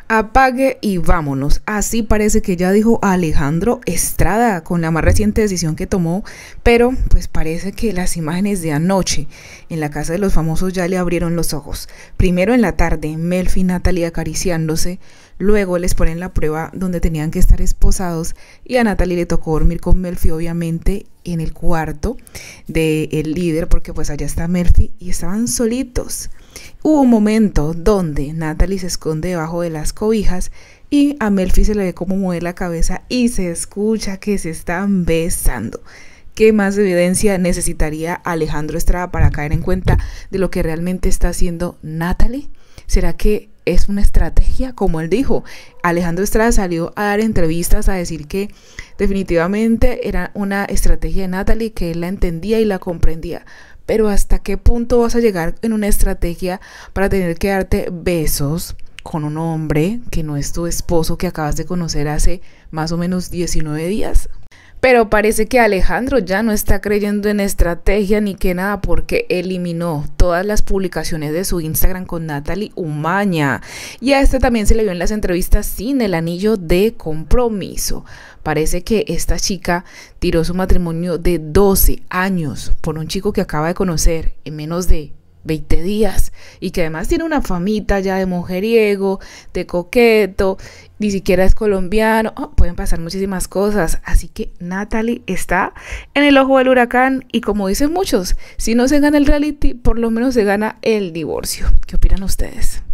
Apague y vámonos. Así parece que ya dijo Alejandro Estrada con la más reciente decisión que tomó, pero pues parece que las imágenes de anoche en la casa de los famosos ya le abrieron los ojos. Primero en la tarde, Melfi y Natalie acariciándose, luego les ponen la prueba donde tenían que estar esposados y a Natalie le tocó dormir con Melfi obviamente en el cuarto del líder porque pues allá está Melfi y estaban solitos. Hubo un momento donde Natalie se esconde debajo de las cobijas y a Melfi se le ve como mueve la cabeza y se escucha que se están besando. ¿Qué más evidencia necesitaría Alejandro Estrada para caer en cuenta de lo que realmente está haciendo Natalie? ¿Será que es una estrategia? Como él dijo, Alejandro Estrada salió a dar entrevistas a decir que definitivamente era una estrategia de Natalie, que él la entendía y la comprendía. Pero ¿hasta qué punto vas a llegar en una estrategia para tener que darte besos con un hombre que no es tu esposo, que acabas de conocer hace más o menos 19 días? Pero parece que Alejandro ya no está creyendo en estrategia ni que nada, porque eliminó todas las publicaciones de su Instagram con Natalie Umaña. Y a este también se le vio en las entrevistas sin el anillo de compromiso. Parece que esta chica tiró su matrimonio de 12 años por un chico que acaba de conocer en menos de 20 días y que además tiene una famita ya de mujeriego, de coqueto, ni siquiera es colombiano. Pueden pasar muchísimas cosas, así que Natalie está en el ojo del huracán y como dicen muchos, si no se gana el reality, por lo menos se gana el divorcio. ¿Qué opinan ustedes?